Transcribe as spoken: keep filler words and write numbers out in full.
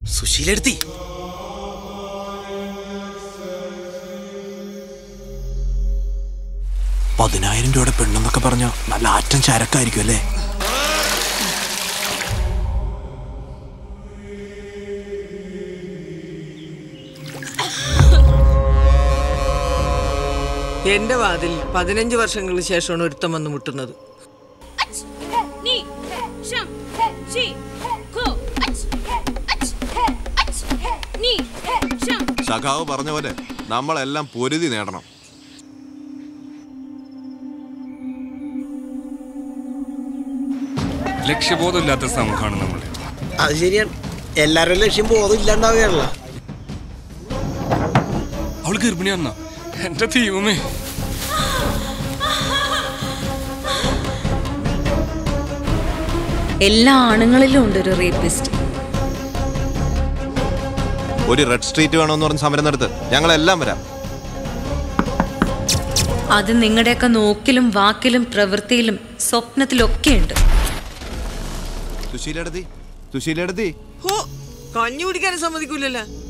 സുശീലെടുത്തി പതിനായിരം രൂപയുടെ പെണ്ണെന്നൊക്കെ പറഞ്ഞ നല്ല ആറ്റം ചരക്കായിരിക്കും അല്ലേ? എന്റെ വാതിൽ പതിനഞ്ച് വർഷങ്ങൾക്ക് ശേഷമാണ് ഒരുത്തം വന്ന് മുട്ടുന്നത്. സഖാവ് പറഞ്ഞ പോലെ നമ്മളെല്ലാം പൊരുതി നേടണം. ലക്ഷ്യബോധമില്ലാത്ത സമൂഹമാണ് നമ്മൾ. അത് ശരിയാണ്. എല്ലാവരും ലക്ഷ്യം ബോധം ഇല്ലാണ്ടാവുകയാണല്ലോ. അവള് ഗർഭിണിയാണെന്നാ എന്റെ ദൈവമേ. എല്ലാ ആണുങ്ങളിലും ഉണ്ട് ഒരു റേപ്പിസ്റ്റ്. ഒരു റെഡ് സ്ട്രീറ്റ് വേണമെന്ന് പറഞ്ഞ് സമരം നടത്ത്, ഞങ്ങളെല്ലാം വരാം. അത് നിങ്ങളുടെയൊക്കെ നോക്കിലും വാക്കിലും പ്രവൃത്തിയിലും സ്വപ്നത്തിലൊക്കെ ഉണ്ട്. സുശീലെടുത്തി സുശീലെടുത്തി ഹോ, കഞ്ഞി കുടിക്കാനും സമ്മതിക്കൂലല്ലോ.